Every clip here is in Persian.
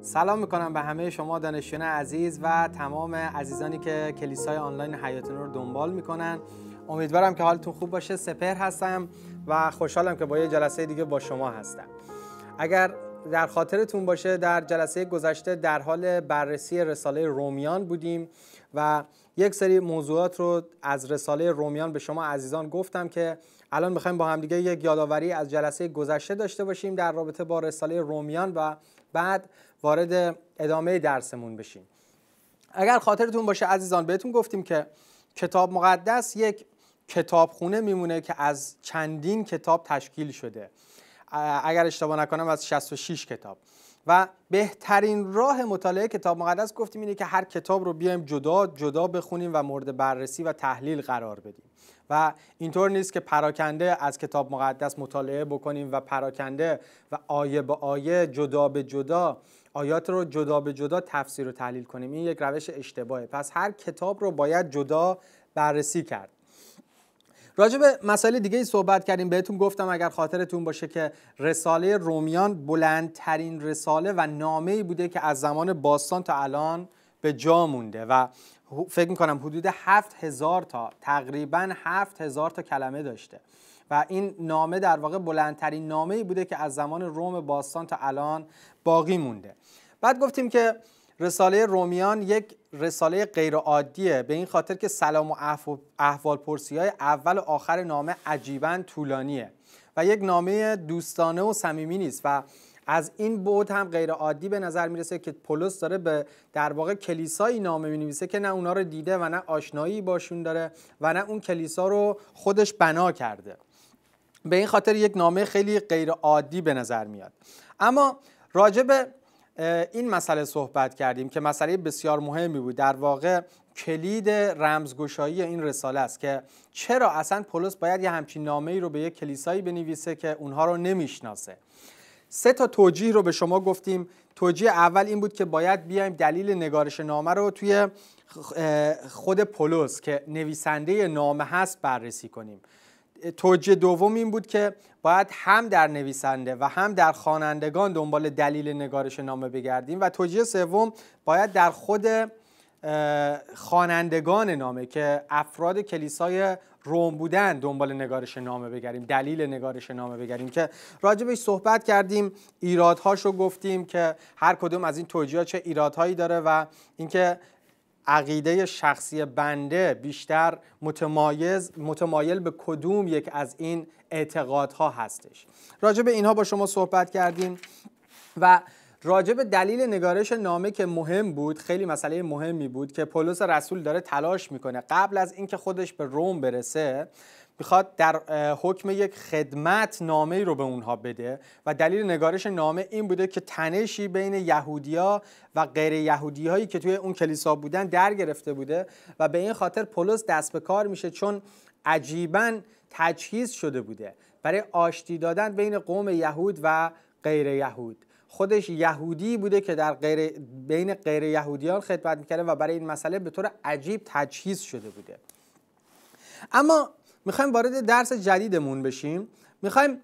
سلام میکنم به همه شما دانشجویان عزیز و تمام عزیزانی که کلیسای آنلاین حیات نور رو دنبال میکنن. امیدوارم که حالتون خوب باشه. سپهر هستم و خوشحالم که با یه جلسه دیگه با شما هستم. اگر در خاطرتون باشه در جلسه گذشته در حال بررسی رساله رومیان بودیم و یک سری موضوعات رو از رساله رومیان به شما عزیزان گفتم که الان میخوایم با هم دیگه یک یادآوری از جلسه گذشته داشته باشیم در رابطه با رساله رومیان و بعد وارد ادامه درسمون بشیم. اگر خاطرتون باشه عزیزان بهتون گفتیم که کتاب مقدس یک کتابخونه میمونه که از چندین کتاب تشکیل شده. اگر اشتباه نکنم از 66 کتاب و بهترین راه مطالعه کتاب مقدس گفتیم اینه که هر کتاب رو بیایم جدا جدا بخونیم و مورد بررسی و تحلیل قرار بدیم و اینطور نیست که پراکنده از کتاب مقدس مطالعه بکنیم و پراکنده و آیه به آیه جدا به جدا آیات رو جدا به جدا تفسیر و تحلیل کنیم. این یک روش اشتباهه. پس هر کتاب رو باید جدا بررسی کرد. راجع به مسائل دیگه صحبت کردیم. بهتون گفتم اگر خاطرتون باشه که رساله رومیان بلندترین رساله و نامه‌ای بوده که از زمان باستان تا الان به جا مونده و فکر می‌کنم حدود 7000 تا تقریباً 7000 تا کلمه داشته و این نامه در واقع بلندترین نامه‌ای بوده که از زمان روم باستان تا الان باقی مونده. بعد گفتیم که رساله رومیان یک رساله غیر عادیه به این خاطر که سلام و احوال پرسی‌های اول و آخر نامه عجیباً طولانیه و یک نامه دوستانه و صمیمی نیست و از این بعد هم غیر عادی به نظر میرسه که پولس داره به در واقع کلیسایی نامه مینویسه که نه اونا رو دیده و نه آشنایی باشون داره و نه اون کلیسا رو خودش بنا کرده. به این خاطر یک نامه خیلی غیر عادی به نظر میاد. اما راجع به این مسئله صحبت کردیم که مسئله بسیار مهمی بود، در واقع کلید رمزگشایی این رساله است که چرا اصلا پولس باید یه همچین نامه‌ای رو به یک کلیسایی بنویسه که اونها رو نمیشناسه. 3 تا توجیه رو به شما گفتیم. توجیه اول این بود که باید بیایم دلیل نگارش نامه رو توی خود پولس که نویسنده نامه هست بررسی کنیم. توجیه دوم این بود که باید هم در نویسنده و هم در خوانندگان دنبال دلیل نگارش نامه بگردیم و توجیه سوم باید در خود خوانندگان نامه که افراد کلیسای روم بودن دنبال نگارش نامه بگردیم، دلیل نگارش نامه بگردیم که راجبش صحبت کردیم. ایرادهاشو گفتیم که هر کدوم از این توجیه‌ها چه ایرادهایی داره و اینکه عقیده شخصی بنده بیشتر متمایل به کدوم یک از این اعتقادها هستش. راجع به اینها با شما صحبت کردیم و راجع به دلیل نگارش نامه که مهم بود، خیلی مسئله مهمی بود که پولس رسول داره تلاش میکنه قبل از اینکه خودش به روم برسه میخواد در حکم یک خدمت نامه‌ای رو به اونها بده و دلیل نگارش نامه این بوده که تنشی بین یهودیا و غیر یهودی هایی که توی اون کلیسا بودن در گرفته بوده و به این خاطر پولس دست به کار میشه چون عجیباً تجهیز شده بوده برای آشتی دادن بین قوم یهود و غیر یهود. خودش یهودی بوده که در بین غیر یهودیان خدمت میکرده و برای این مسئله به طور عجیب تجهیز شده بوده. اما میخوایم وارد درس جدیدمون بشیم. میخوایم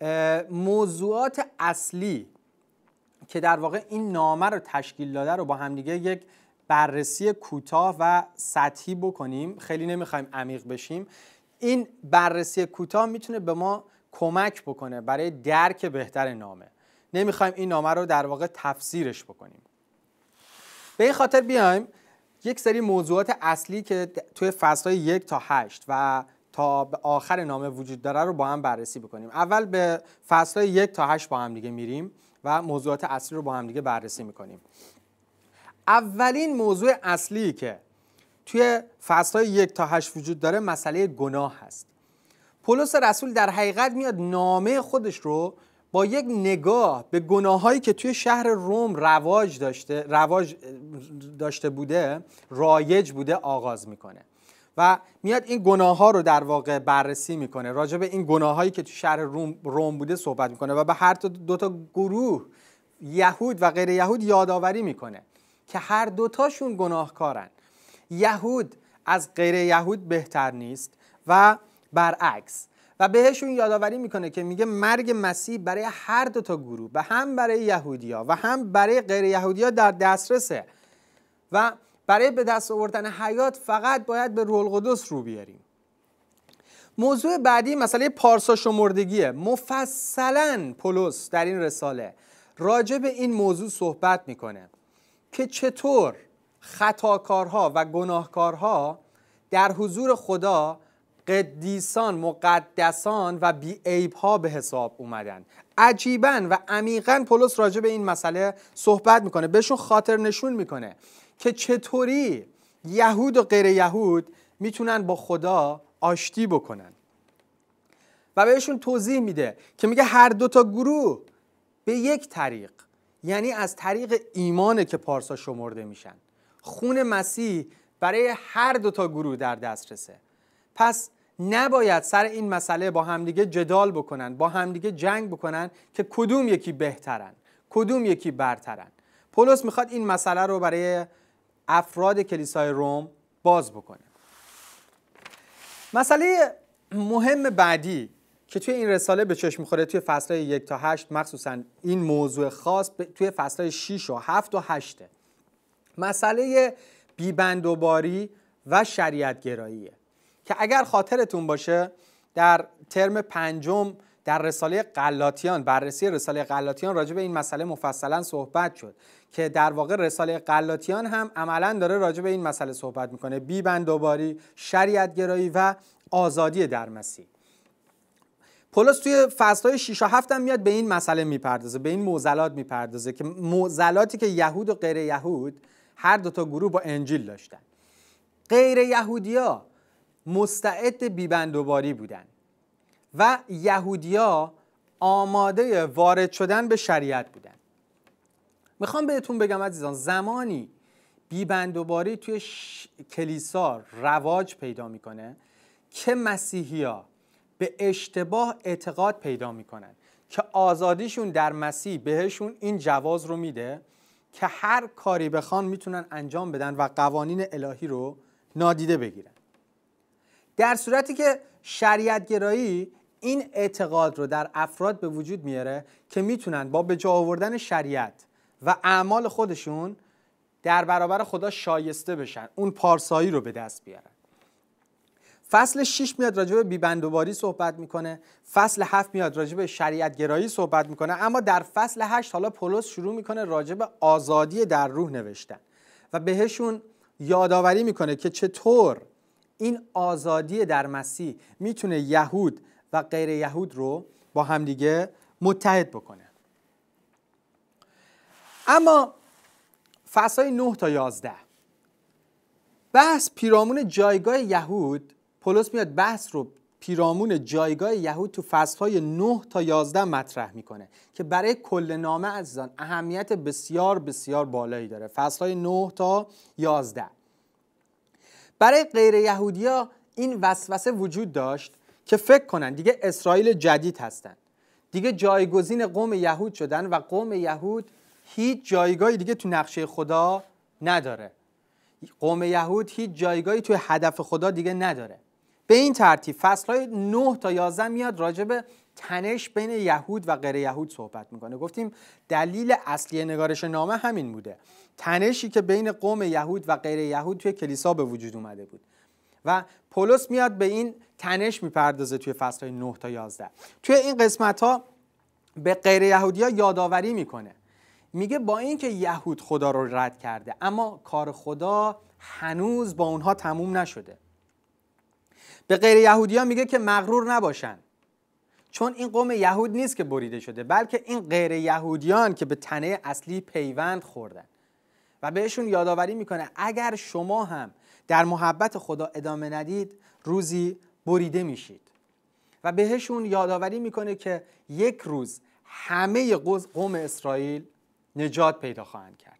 موضوعات اصلی که در واقع این نامه رو تشکیل داده رو با همدیگه یک بررسی کوتاه و سطحی بکنیم. خیلی نمیخوایم عمیق بشیم. این بررسی کوتاه میتونه به ما کمک بکنه برای درک بهتر نامه. نمیخوایم این نامه رو در واقع تفسیرش بکنیم. به این خاطر بیایم یک سری موضوعات اصلی که توی فصل‌های 1 تا 8 و تا به آخر نامه وجود داره رو با هم بررسی بکنیم. اول به فصل‌های 1 تا 8 با هم دیگه میریم و موضوعات اصلی رو با هم دیگه بررسی میکنیم. اولین موضوع اصلی که توی فصل‌های 1 تا 8 وجود داره مسئله گناه هست. پولس رسول در حقیقت میاد نامه خودش رو با یک نگاه به گناهایی که توی شهر روم رواج داشته بوده، رایج بوده آغاز میکنه و میاد این گناه‌ها رو در واقع بررسی میکنه. راجع به این گناهایی که توی شهر روم بوده صحبت میکنه و به هر دو تا گروه یهود و غیر یهود یادآوری میکنه که هر دوتاشون گناهکارن. یهود از غیر یهود بهتر نیست و برعکس. و بهشون یادآوری میکنه که میگه مرگ مسیح برای هر دو تا گروه، و هم برای یهودیا و هم برای غیر یهودیا در دسترسه و برای به دست آوردن حیات فقط باید به روح القدس رو بیاریم. موضوع بعدی مسئله پارسا شمردگیه. مفصلاً پولس در این رساله راجع به این موضوع صحبت میکنه که چطور خطاکارها و گناهکارها در حضور خدا قدیسان، مقدسان و بی‌عیب‌ها به حساب اومدن. عجیباً و عمیقاً پولس راجع به این مسئله صحبت میکنه، بهشون خاطر نشون میکنه که چطوری یهود و غیر یهود میتونن با خدا آشتی بکنن و بهشون توضیح میده که میگه هر دو تا گروه به یک طریق، یعنی از طریق ایمانه که پارسا شمرده میشن. خون مسیح برای هر دو تا گروه در دسترسه. پس نباید سر این مسئله با همدیگه جدال بکنن، با همدیگه جنگ بکنن که کدوم یکی بهترن، کدوم یکی برترن. پولس میخواد این مسئله رو برای افراد کلیسای روم باز بکنه. مسئله مهم بعدی که توی این رساله به چشم میخوره توی فصلهای 1 تا 8، مخصوصا این موضوع خاص توی فصلهای 6 و 7 و 8، مسئله بیبندوباری و شریعت گراییه که اگر خاطرتون باشه در ترم 5 در رساله غلاطیان، بررسی رساله غلاطیان، راجع به این مسئله مفصلا صحبت شد که در واقع رساله غلاطیان هم عملا داره راجع به این مسئله صحبت میکنه: بیبندوباری، شریعت گرایی و آزادی در مسیح. پولس توی فصل‌های 6 و 7 هم میاد به این مسئله میپردازه، به این معضلات میپردازه که معضلاتی که یهود و غیر یهود هر دو تا گروه با انجیل داشتن. غیر یهودیا مستعد بیبندوباری بودن و یهودیا آماده وارد شدن به شریعت بودن. میخوام بهتون بگم عزیزان، زمانی بیبندوباری توی کلیسا رواج پیدا میکنه که مسیحی‌ها به اشتباه اعتقاد پیدا میکنن که آزادیشون در مسیح بهشون این جواز رو میده که هر کاری بخوان میتونن انجام بدن و قوانین الهی رو نادیده بگیرن. در صورتی که شریعت گرایی این اعتقاد رو در افراد به وجود میاره که میتونن با به جا آوردن شریعت و اعمال خودشون در برابر خدا شایسته بشن، اون پارسایی رو به دست بیارن. فصل 6 میاد راجع به بیبندوباری صحبت میکنه، فصل 7 میاد راجع به شریعت گرایی صحبت میکنه، اما در فصل 8 حالا پولس شروع میکنه راجع به آزادی در روح نوشتن و بهشون یادآوری میکنه که چطور این آزادی در مسیح میتونه یهود و غیر یهود رو با همدیگه متحد بکنه. اما فصل‌های 9 تا 11 بحث پیرامون جایگاه یهود، پولس میاد بحث رو پیرامون جایگاه یهود تو فصل‌های 9 تا 11 مطرح میکنه که برای کل نامه عزیزان اهمیت بسیار بسیار بالایی داره. فصل‌های 9 تا 11 برای غیر یهودیا این وسوسه وجود داشت که فکر کنن دیگه اسرائیل جدید هستن، دیگه جایگزین قوم یهود شدن و قوم یهود هیچ جایگاهی دیگه تو نقشه خدا نداره. قوم یهود هیچ جایگاهی توی هدف خدا دیگه نداره. به این ترتیب فصل‌های 9 تا 11 میاد راجع به تنش بین یهود و غیر یهود صحبت میکنه. گفتیم دلیل اصلی نگارش نامه همین بوده، تنشی که بین قوم یهود و غیر یهود توی کلیسا به وجود اومده بود و پولس میاد به این تنش میپردازه توی فصل‌های 9 تا 11. توی این قسمت‌ها به غیر یهودی‌ها یادآوری میکنه، میگه با اینکه یهود خدا رو رد کرده اما کار خدا هنوز با اونها تموم نشده. به غیر یهودی‌ها میگه که مغرور نباشن، چون این قوم یهود نیست که بریده شده، بلکه این غیر یهودیان که به تنه اصلی پیوند خوردن و بهشون یادآوری میکنه اگر شما هم در محبت خدا ادامه ندید روزی بریده میشید و بهشون یادآوری میکنه که یک روز همه قوم اسرائیل نجات پیدا خواهند کرد.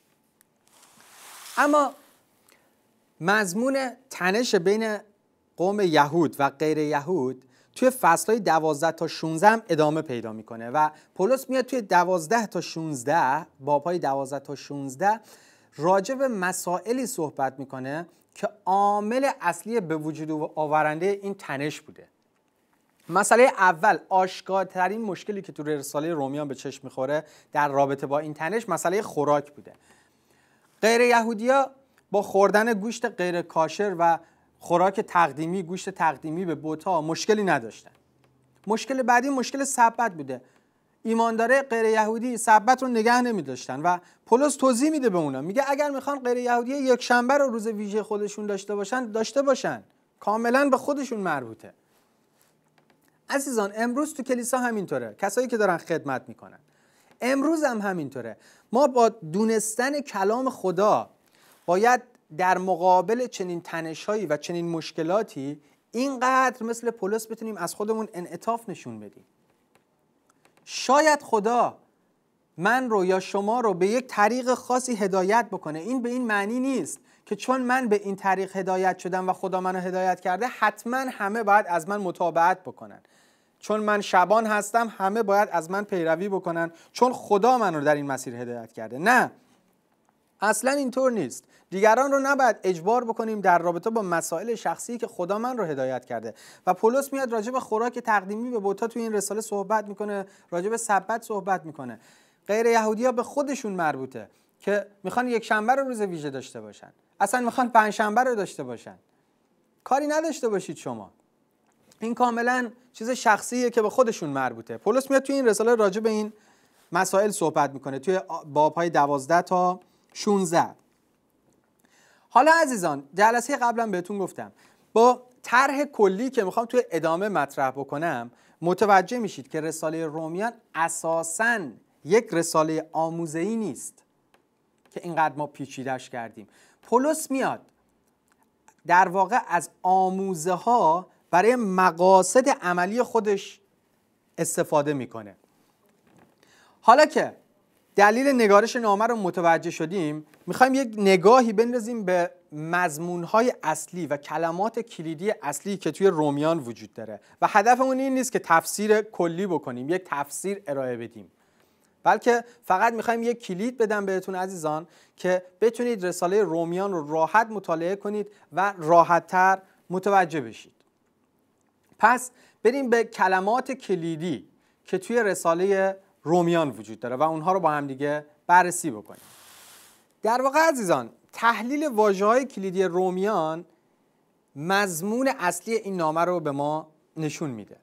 اما مضمون تنش بین قوم یهود و غیر یهود توی فصل‌های 12 تا 16 هم ادامه پیدا میکنه و پولس میاد توی 12 تا 16 باب‌های 12 تا 16 راجع به مسائلی صحبت میکنه که عامل اصلی به وجود آورنده این تنش بوده. مسئله اول، آشکارترین مشکلی که تو رساله رومیان به چشم میخوره در رابطه با این تنش مسئله خوراک بوده. غیر یهودیا با خوردن گوشت غیر کاشر و خوراک تقدیمی، گوشت تقدیمی به بت‌ها مشکلی نداشتن. مشکل بعدی مشکل سبت بوده. ایمانداره غیر یهودی سبت رو نگه نمی‌داشتن و پولس توضیح میده به اونا، میگه اگر میخوان غیر یهودی یک شنبه رو روز ویژه خودشون داشته باشن، کاملا به خودشون مربوطه. عزیزان امروز تو کلیسا همینطوره، کسایی که دارن خدمت میکنن امروز هم همینطوره. ما با دونستن کلام خدا باید در مقابل چنین تنش‌هایی و چنین مشکلاتی اینقدر مثل پولس بتونیم از خودمون انعطاف نشون بدیم. شاید خدا من رو یا شما رو به یک طریق خاصی هدایت بکنه. این به این معنی نیست که چون من به این طریق هدایت شدم و خدا منو هدایت کرده حتما همه باید از من متابعت بکنن. چون من شبان هستم همه باید از من پیروی بکنن چون خدا من رو در این مسیر هدایت کرده. نه، اصلا اینطور نیست. دیگران رو نباید اجبار بکنیم در رابطه با مسائل شخصی که خدا من رو هدایت کرده. و پولس میاد راجع به خوراک تقدیمی به بت‌ها تو این رساله صحبت میکنه، راجع به سبت صحبت میکنه. غیر یهودی‌ها به خودشون مربوطه که میخوان یک شنبه رو روز ویژه داشته باشن، اصلا میخوان پنج شنبه رو داشته باشن. کاری نداشته باشید شما. این کاملا چیز شخصیه که به خودشون مربوطه. پولس میاد توی این رساله راجع به این مسائل صحبت میکنه توی باب‌های 12 تا 16. حالا عزیزان جلسه قبلا بهتون گفتم با طرح کلی که میخوام توی ادامه مطرح بکنم متوجه میشید که رساله رومیان اساساً یک رساله آموزه‌ای نیست که اینقدر ما پیچیده‌اش کردیم. پولس میاد در واقع از آموزه ها برای مقاصد عملی خودش استفاده میکنه. حالا که دلیل نگارش نامه رو متوجه شدیم، میخوایم یک نگاهی بندازیم به مضمونهای اصلی و کلمات کلیدی اصلی که توی رومیان وجود داره و هدفمون این نیست که تفسیر کلی بکنیم، یک تفسیر ارائه بدیم، بلکه فقط میخوایم یک کلید بدم بهتون عزیزان که بتونید رساله رومیان رو راحت مطالعه کنید و راحت‌تر متوجه بشید. پس بریم به کلمات کلیدی که توی رساله رومیان وجود داره و اونها رو با هم دیگه بررسی بکنیم. در واقع عزیزان تحلیل واژه‌های کلیدی رومیان مضمون اصلی این نامه رو به ما نشون میده.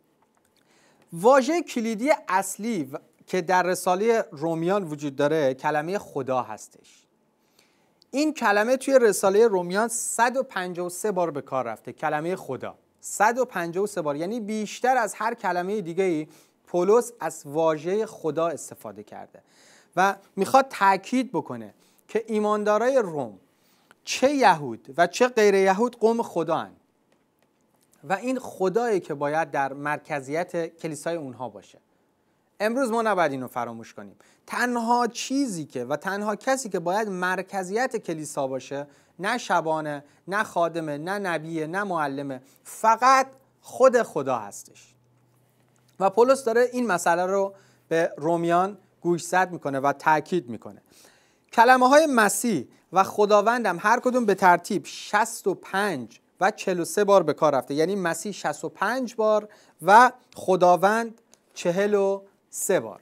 واژه کلیدی اصلی که در رساله رومیان وجود داره کلمه خدا هستش. این کلمه توی رساله رومیان 153 بار به کار رفته. کلمه خدا 153 بار، یعنی بیشتر از هر کلمه دیگه‌ای پولس از واژه خدا استفاده کرده و میخواد تاکید بکنه که ایماندارای روم چه یهود و چه غیر یهود قوم خدا هن و این خدایی که باید در مرکزیت کلیسای اونها باشه. امروز ما نباید اینو فراموش کنیم. تنها چیزی که و تنها کسی که باید مرکزیت کلیسا باشه نه شبانه، نه خادمه، نه نبیه، نه معلمه، فقط خود خدا هستش. و پولس داره این مسئله رو به رومیان گوشزد میکنه و تاکید میکنه. کلمه های مسیح و خداوندم هر کدوم به ترتیب 65 و 43 بار به کار رفته، یعنی مسیح 65 بار و خداوند 43 بار.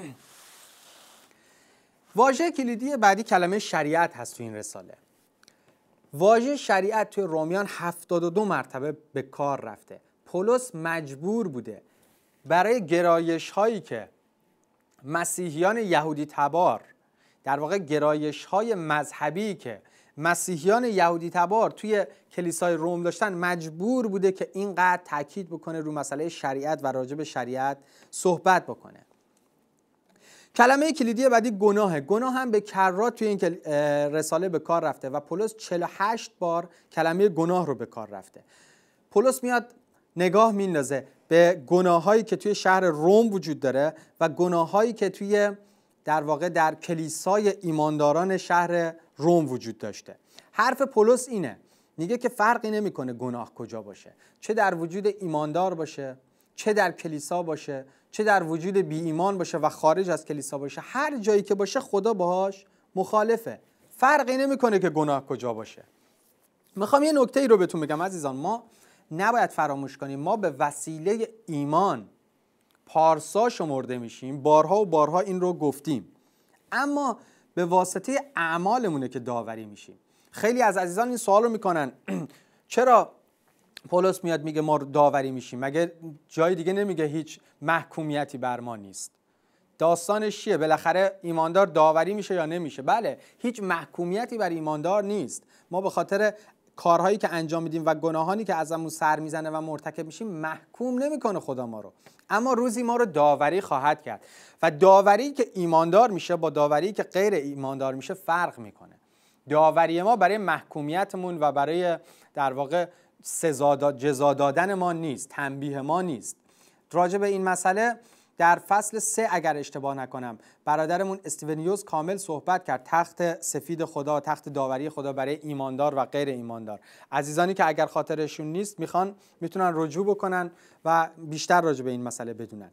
واژه کلیدی بعدی کلمه شریعت هست تو این رساله. واژه شریعت توی رومیان 72 مرتبه به کار رفته. پولس مجبور بوده برای گرایش هایی که مسیحیان یهودی تبار، در واقع گرایش های مذهبی که مسیحیان یهودی تبار توی کلیسای روم داشتن، مجبور بوده که اینقدر تاکید بکنه رو مسئله شریعت و راجع به شریعت صحبت بکنه. کلمه کلیدی بعدی گناهه. گناه هم به کرات توی این رساله به کار رفته و پولس 48 بار کلمه گناه رو به کار رفته. پولس میاد نگاه میندازه به گناهایی که توی شهر روم وجود داره و گناهایی که توی در واقع در کلیسای ایمانداران شهر روم وجود داشته. حرف پولس اینه، میگه که فرقی نمیکنه گناه کجا باشه، چه در وجود ایماندار باشه، چه در کلیسا باشه، چه در وجود بی ایمان باشه و خارج از کلیسا باشه، هر جایی که باشه خدا باهاش مخالفه. فرقی نمیکنه که گناه کجا باشه. میخوام یه نکته ای رو بهتون بگم عزیزان، ما نباید فراموش کنیم ما به وسیله ایمان پارسا شمرده میشیم. بارها و بارها این رو گفتیم. اما به واسطه اعمالمونه که داوری میشیم. خیلی از عزیزان این سوال رو میکنن چرا پولس میاد میگه ما داوری میشیم؟ مگه جای دیگه نمیگه هیچ محکومیتی بر ما نیست؟ داستانش چیه؟ بالاخره ایماندار داوری میشه یا نمیشه؟ بله، هیچ محکومیتی بر ایماندار نیست. ما به خاطر کارهایی که انجام میدیم و گناهانی که ازمون سر میزنه و مرتکب میشیم محکوم نمیکنه خدا ما رو، اما روزی ما رو داوری خواهد کرد و داوری که ایماندار میشه با داوری که غیر ایماندار میشه فرق میکنه. داوری ما برای محکومیتمون و برای در واقع جزا دادن ما نیست، تنبیه ما نیست. راجع به این مسئله در فصل 3 اگر اشتباه نکنم برادرمون استیونیوس کامل صحبت کرد، تخت سفید خدا، تخت داوری خدا برای ایماندار و غیر ایماندار. عزیزانی که اگر خاطرشون نیست میتونن رجوع بکنن و بیشتر راجع به این مسئله بدونن.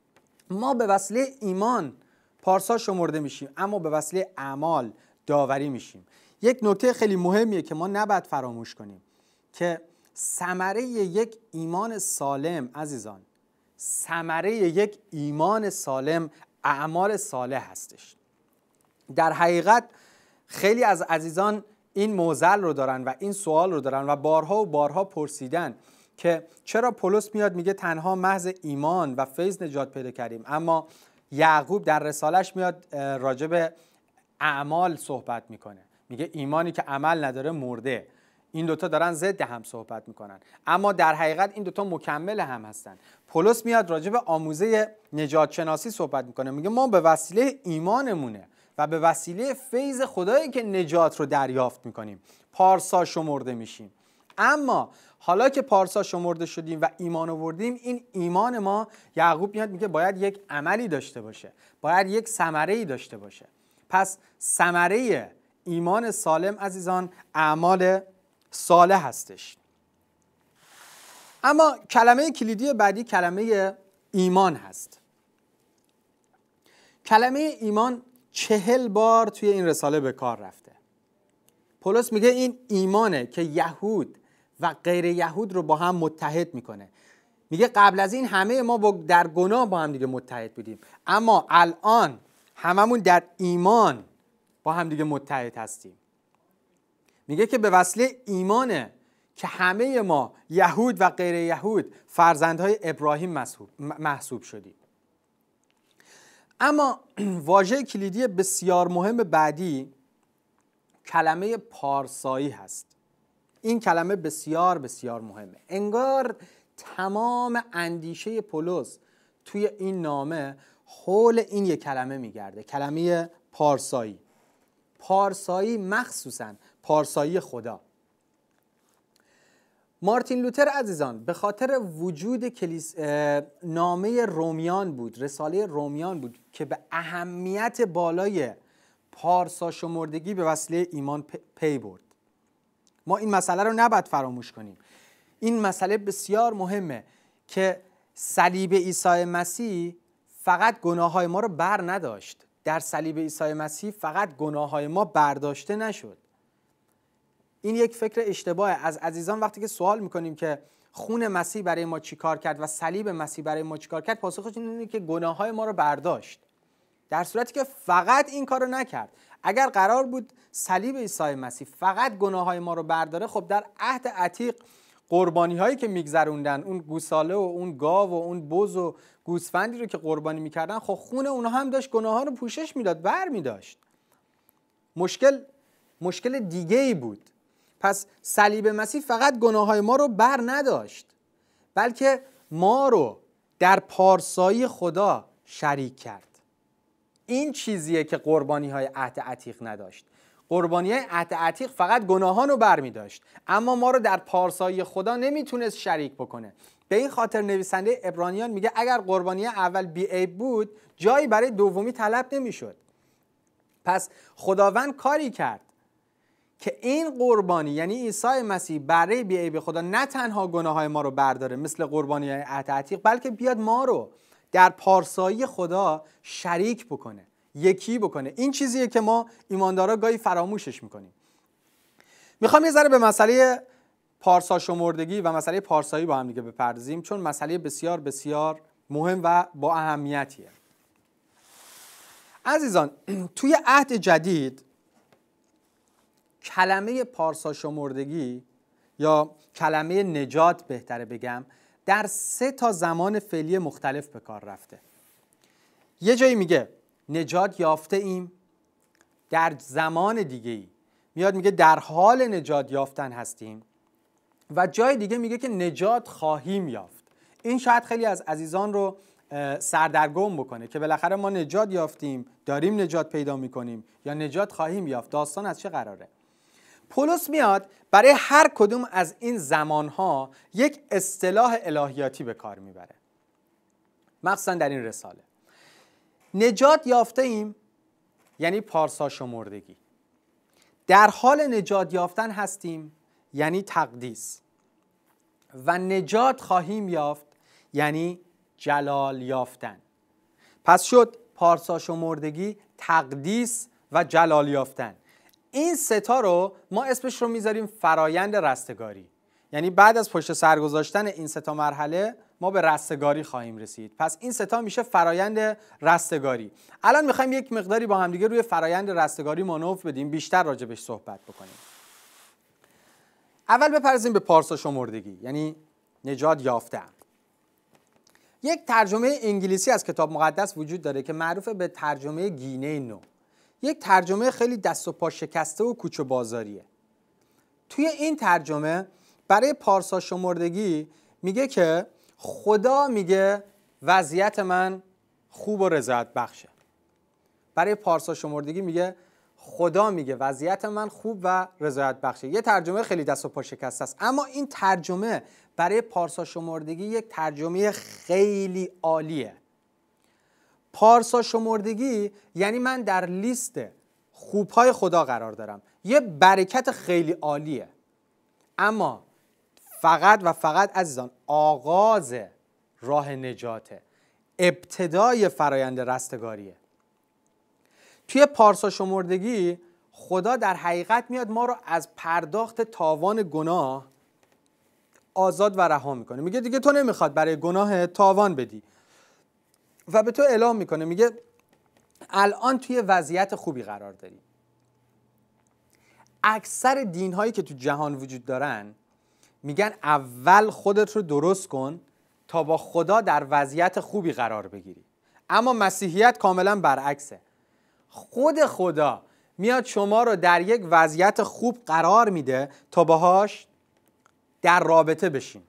ما به وسیله ایمان پارسا شمرده میشیم، اما به وسیله اعمال داوری میشیم. یک نکته خیلی مهمیه که ما نباید فراموش کنیم که ثمره یک ایمان سالم عزیزان، ثمره یک ایمان سالم اعمال صالح هستش. در حقیقت خیلی از عزیزان این معضل رو دارن و این سوال رو دارن و بارها و بارها پرسیدن که چرا پولس میاد میگه تنها محض ایمان و فیض نجات پیدا کردیم، اما یعقوب در رسالش میاد راجع به اعمال صحبت میکنه، میگه ایمانی که عمل نداره مرده. این دوتا دارن ضد هم صحبت میکنن، اما در حقیقت این دوتا مکمل هم هستن. پولس میاد راجع به آموزه نجات شناسی صحبت میکنه، میگه ما به وسیله ایمانمونه و به وسیله فیض خدایی که نجات رو دریافت میکنیم پارسا شمرده میشیم. اما حالا که پارسا شمرده شدیم و ایمان آوردیم، این ایمان ما یعقوب میاد میگه باید یک عملی داشته باشه، باید یک ثمره‌ای داشته باشه. پس ثمره ایمان سالم عزیزان اعمال صالح هستش. اما کلمه کلیدی بعدی کلمه ایمان هست. کلمه ایمان 40 بار توی این رساله به کار رفته. پولس میگه این ایمانه که یهود و غیر یهود رو با هم متحد میکنه. میگه قبل از این همه ما در گناه با هم دیگه متحد بودیم، اما الان هممون در ایمان با هم دیگه متحد هستیم. میگه که به وسیله ایمانه که همه ما یهود و غیر یهود فرزندهای ابراهیم محسوب شدیم. اما واژه کلیدی بسیار مهم بعدی کلمه پارسایی هست. این کلمه بسیار بسیار مهمه. انگار تمام اندیشه پولس توی این نامه حول این یک کلمه میگرده، کلمه پارسایی. پارسایی مخصوصاً پارسایی خدا. مارتین لوتر عزیزان به خاطر وجود نامه رومیان بود، رساله رومیان بود که به اهمیت بالای پارسا شمردگی به وسیله ایمان پی برد. ما این مسئله رو نباید فراموش کنیم. این مسئله بسیار مهمه که صلیب عیسی مسیح فقط گناههای ما رو بر نداشت. در صلیب عیسی مسیح فقط گناههای ما برداشته نشد. این یک فکر اشتباهه. از عزیزان وقتی که سوال میکنیم که خون مسیح برای ما چی کار کرد و صلیب مسیح برای ما چی کار کرد، پاسخش اینه که گناههای ما رو برداشت، در صورتی که فقط این کارو نکرد. اگر قرار بود صلیب عیسی مسیح فقط گناههای ما رو برداره، خب در عهد عتیق قربانی هایی که میگذروندن، اون گوساله و اون گاو و اون بز و گوسفندی رو که قربانی میکردن، خب خون اونها هم داشت گناهها رو پوشش میداد، بر میداشت. مشکل دیگه ای بود. پس صلیب مسیح فقط گناههای ما رو بر نداشت، بلکه ما رو در پارسایی خدا شریک کرد. این چیزیه که قربانی های عهد عتیق نداشت. قربانی های عهد عتیق فقط گناهان رو بر می داشت، اما ما رو در پارسایی خدا نمیتونست شریک بکنه. به این خاطر نویسنده عبرانیان میگه اگر قربانی اول بی‌عیب بود، جایی برای دومی طلب نمیشد. پس خداوند کاری کرد که این قربانی، یعنی عیسی مسیح، برای بی‌عیب خدا نه تنها گناههای ما رو برداره مثل قربانی عهد عتیق، بلکه بیاد ما رو در پارسایی خدا شریک بکنه، یکی بکنه. این چیزیه که ما ایماندارا گاهی فراموشش میکنیم. میخوام یه ذره به مسئله پارسا شمردگی و مسئله پارسایی با هم دیگه بپردازیم، چون مسئله بسیار بسیار مهم و با اهمیتیه. عزیزان، توی عهد جدید کلمه پارسا شمردگی یا کلمه نجات بهتره بگم در 3 زمان فعلی مختلف به کار رفته. یه جایی میگه نجات یافته ایم، در زمان دیگه‌ای میاد میگه در حال نجات یافتن هستیم و جای دیگه میگه که نجات خواهیم یافت. این شاید خیلی از عزیزان رو سردرگم بکنه که بالاخره ما نجات یافتیم، داریم نجات پیدا میکنیم یا نجات خواهیم یافت. داستان از چه قراره؟ پولس میاد برای هر کدوم از این زمانها یک اصطلاح الهیاتی به کار میبره، مخصوصا در این رساله. نجات یافته ایم یعنی پارسا شمردگی، در حال نجات یافتن هستیم یعنی تقدیس، و نجات خواهیم یافت یعنی جلال یافتن. پس شد پارسا شمردگی، تقدیس و جلال یافتن. این 3 رو ما اسمش رو میذاریم فرایند رستگاری. یعنی بعد از پشت سر گذاشتن این 3 مرحله ما به رستگاری خواهیم رسید. پس این 3 میشه فرایند رستگاری. الان میخوایم یک مقداری با همدیگه روی فرایند رستگاری مانور بدیم، بیشتر راجبش صحبت بکنیم. اول بپردازیم به پارسا شمردگی، یعنی نجات یافته. یک ترجمه انگلیسی از کتاب مقدس وجود داره که معروف به ترجمه گینه نو. یک ترجمه خیلی دست و پا شکسته و کوچه بازاریه. توی این ترجمه برای پارسا شمردگی میگه که خدا میگه وضعیت من خوب و رضایت بخشه. برای پارسا شمردگی میگه خدا میگه وضعیت من خوب و رضایت بخشه. یه ترجمه خیلی دست و پا شکسته است، اما این ترجمه برای پارسا شمردگی یک ترجمه خیلی عالیه. پارسا شمردگی یعنی من در لیست خوبهای خدا قرار دارم، یه برکت خیلی عالیه. اما فقط و فقط عزیزان آغاز راه نجاته، ابتدای فرایند رستگاریه. توی پارسا شمردگی خدا در حقیقت میاد ما رو از پرداخت تاوان گناه آزاد و رها میکنه. میگه دیگه تو نمیخواد برای گناه تاوان بدی و به تو اعلام میکنه، میگه الان توی وضعیت خوبی قرار داری. اکثر دین‌هایی که تو جهان وجود دارن میگن اول خودت رو درست کن تا با خدا در وضعیت خوبی قرار بگیری. اما مسیحیت کاملا برعکسه. خود خدا میاد شما رو در یک وضعیت خوب قرار میده تا باهاش در رابطه بشین.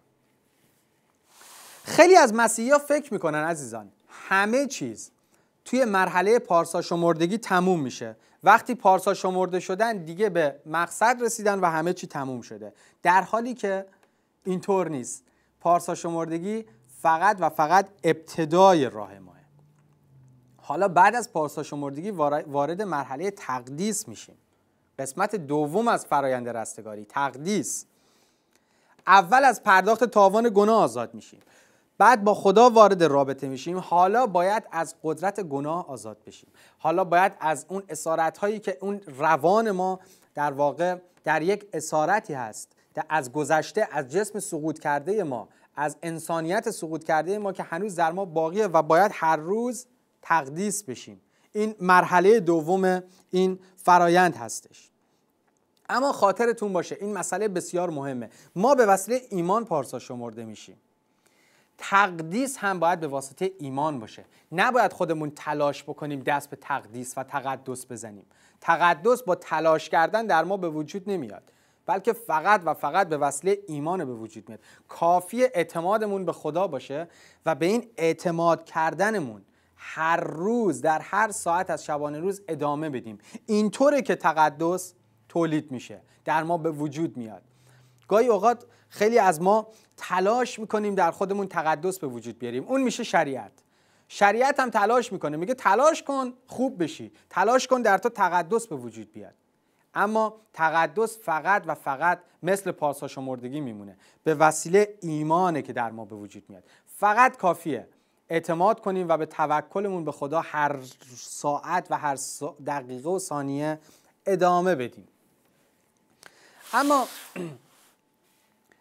خیلی از مسیحی‌ها فکر میکنن عزیزان همه چیز توی مرحله پارسا شمردگی تموم میشه. وقتی پارسا شمرده شدن دیگه به مقصد رسیدن و همه چی تموم شده، در حالی که اینطور نیست. پارسا شمردگی فقط و فقط ابتدای راه ماه. حالا بعد از پارسا شمردگی وارد مرحله تقدیس میشیم، قسمت دوم از فرایند رستگاری، تقدیس. اول از پرداخت تاوان گناه آزاد میشیم، بعد با خدا وارد رابطه میشیم. حالا باید از قدرت گناه آزاد بشیم. حالا باید از اون اسارت هایی که اون روان ما در واقع در یک اسارتی هست، از گذشته، از جسم سقوط کرده ما، از انسانیت سقوط کرده ما که هنوز در ما باقیه و باید هر روز تقدیس بشیم. این مرحله دوم این فرایند هستش. اما خاطرتون باشه این مسئله بسیار مهمه. ما به وسیله ایمان پارسا شمرده میشیم. تقدیس هم باید به واسطه ایمان باشه. نباید خودمون تلاش بکنیم دست به تقدیس و تقدس بزنیم. تقدس با تلاش کردن در ما به وجود نمیاد، بلکه فقط و فقط به وسیله ایمان به وجود میاد. کافی اعتمادمون به خدا باشه و به این اعتماد کردنمون هر روز در هر ساعت از شبانه روز ادامه بدیم. اینطوره که تقدس تولید میشه، در ما به وجود میاد. گاهی اوقات خیلی از ما تلاش میکنیم در خودمون تقدس به وجود بیاریم، اون میشه شریعت. شریعت هم تلاش میکنه، میگه تلاش کن خوب بشی، تلاش کن در تو تقدس به وجود بیاد. اما تقدس فقط و فقط مثل پارسا شمردگی میمونه، به وسیله ایمانه که در ما به وجود میاد. فقط کافیه اعتماد کنیم و به توکلمون به خدا هر ساعت و هر دقیقه و ثانیه ادامه بدیم. اما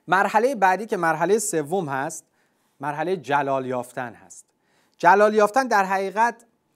مرحله بعدی که مرحله سوم هست، مرحله جلال یافتن هست. جلال یافتن در حقیقت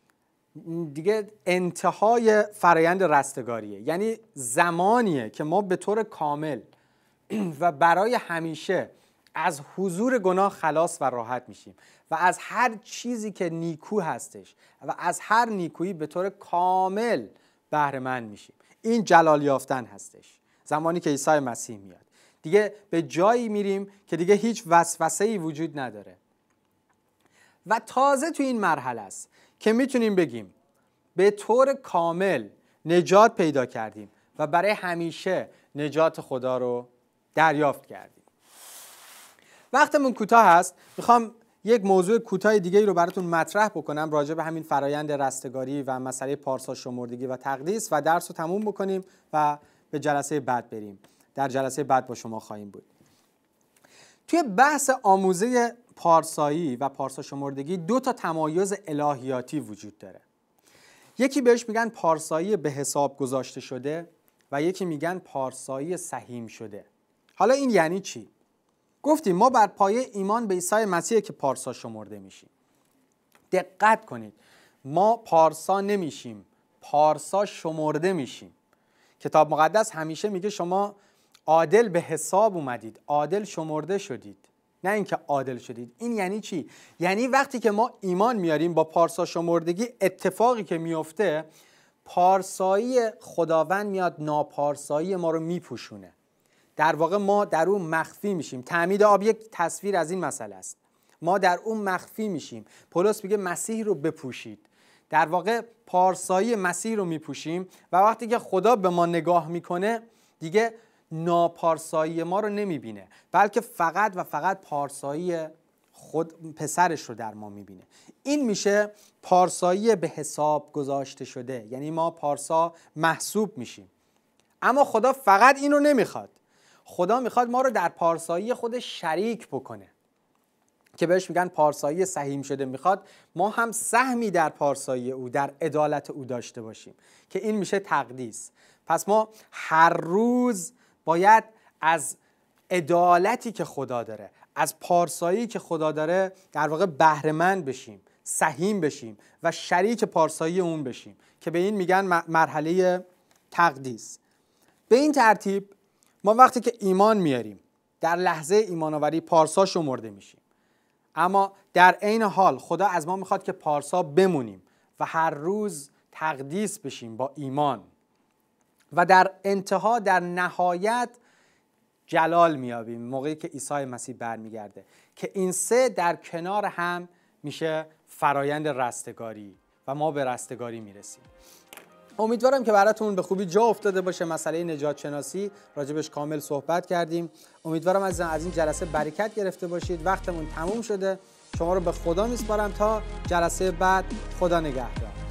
دیگه انتهای فرایند رستگاریه، یعنی زمانیه که ما به طور کامل و برای همیشه از حضور گناه خلاص و راحت میشیم و از هر چیزی که نیکو هستش و از هر نیکویی به طور کامل بهره مند میشیم. این جلال یافتن هستش، زمانی که عیسی مسیح میاد. دیگه به جایی میریم که دیگه هیچ وسوسه‌ای وجود نداره و تازه تو این مرحله است که میتونیم بگیم به طور کامل نجات پیدا کردیم و برای همیشه نجات خدا رو دریافت کردیم. وقتمون کوتاه هست، میخوام یک موضوع کوتاه دیگه رو براتون مطرح بکنم راجع به همین فرایند رستگاری و مسئله پارسا شمردگی و تقدیس و درس رو تموم بکنیم و به جلسه بعد بریم. در جلسه بعد با شما خواهیم بود. توی بحث آموزه پارسایی و پارسا شمردگی 2 تا تمایز الهیاتی وجود داره. یکی بهش میگن پارسایی به حساب گذاشته شده و یکی میگن پارسایی سهیم شده. حالا این یعنی چی؟ گفتیم ما بر پایه ایمان به عیسی مسیح که پارسا شمرده میشیم. دقت کنید، ما پارسا نمیشیم، پارسا شمرده میشیم. کتاب مقدس همیشه میگه شما عادل به حساب اومدید، عادل شمرده شدید، نه اینکه عادل شدید. این یعنی چی؟ یعنی وقتی که ما ایمان میاریم با پارسا شمردگی، اتفاقی که میفته پارسایی خداوند میاد ناپارسایی ما رو میپوشونه. در واقع ما در اون مخفی میشیم. تعمید آب یک تصویر از این مسئله است. ما در اون مخفی میشیم. پولس میگه مسیح رو بپوشید. در واقع پارسایی مسیح رو میپوشیم و وقتی که خدا به ما نگاه میکنه دیگه ناپارسایی ما رو نمیبینه، بلکه فقط و فقط پارسایی خود پسرش رو در ما میبینه. این میشه پارسایی به حساب گذاشته شده، یعنی ما پارسا محسوب میشیم. اما خدا فقط این رو نمیخواد، خدا میخواد ما رو در پارسایی خودش شریک بکنه که بهش میگن پارسایی سهیم شده. میخواد ما هم سهمی در پارسایی او، در عدالت او داشته باشیم که این میشه تقدیس. پس ما هر روز باید از عدالتی که خدا داره، از پارسایی که خدا داره در واقع بهره مند بشیم، سهیم بشیم و شریک پارسایی اون بشیم که به این میگن مرحله تقدیس. به این ترتیب ما وقتی که ایمان میاریم در لحظه ایمان آوری پارسا شمرده میشیم، اما در عین حال خدا از ما میخواد که پارسا بمونیم و هر روز تقدیس بشیم با ایمان و در انتها در نهایت جلال میابیم موقعی که عیسی مسیح برمیگرده که این 3 در کنار هم میشه فرایند رستگاری و ما به رستگاری میرسیم. امیدوارم که براتون به خوبی جا افتاده باشه. مسئله نجات شناسی راجبش کامل صحبت کردیم. امیدوارم از این جلسه برکت گرفته باشید. وقتمون تموم شده. شما رو به خدا میسپارم تا جلسه بعد. خدا نگهدار.